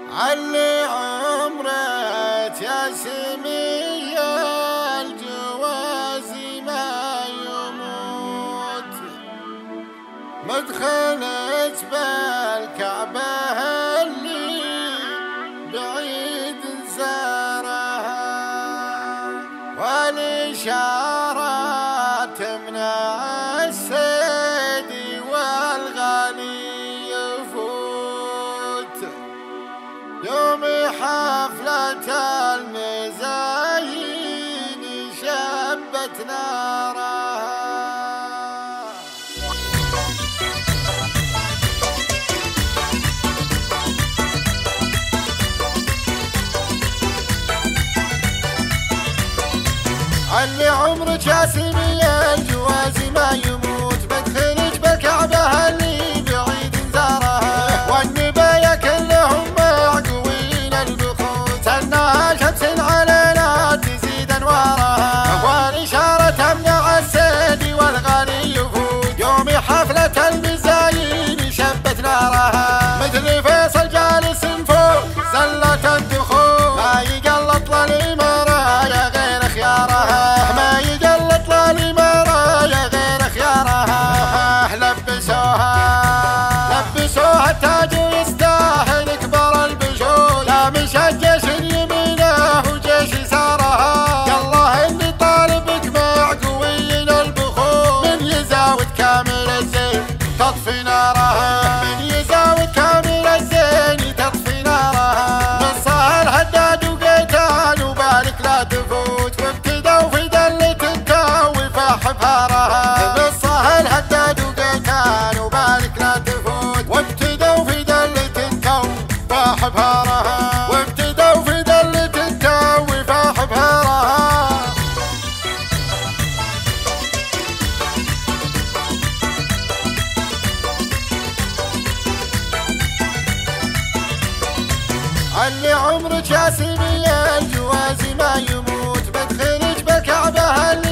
علي عمرك يا سمي الجواز ما يموت، مدخلت بالكعبة اللي بعيد زارها، والإشارات تمنع السيد والغالي يفوت، يوم حفلة المزايين شبت نارها. علي عمرك يا سمي الجواز ما يموت، بدخلك بالكعبة اللي بعيد زارها، والنبايا كلهم معقوين البخوت، انها شمس علينا تزيد انوارها، والاشارة تمنع السيد والغالي يفوت، يوم حفلة المزايين شبت نارها، مثل فيصل جالس فوق زلة الدخول، ما يقلط للمرايا غير خيارها، لبسوها التاج ويستاهل اكبر البشور، لا من جيش يمينه وجيش يسارها، يالله اللي طالبك مع قويين البخور، من يزاود كامل الزين تطفي نارها، من يزاود كامل الزين تطفي نارها، من صهر هداد وقيتان وبالك لا تفوت، وابتدوا في دلة التاوي فاح بهارها، من صهر هداد وقيتان وبالك لا تفوت، وابتدوا في دلة التو فاح بهارها، وابتدوا في دلة التو فاح بهارها. علي عمرك يا سمي الجواز ما يموت، بدخلك بالكعبة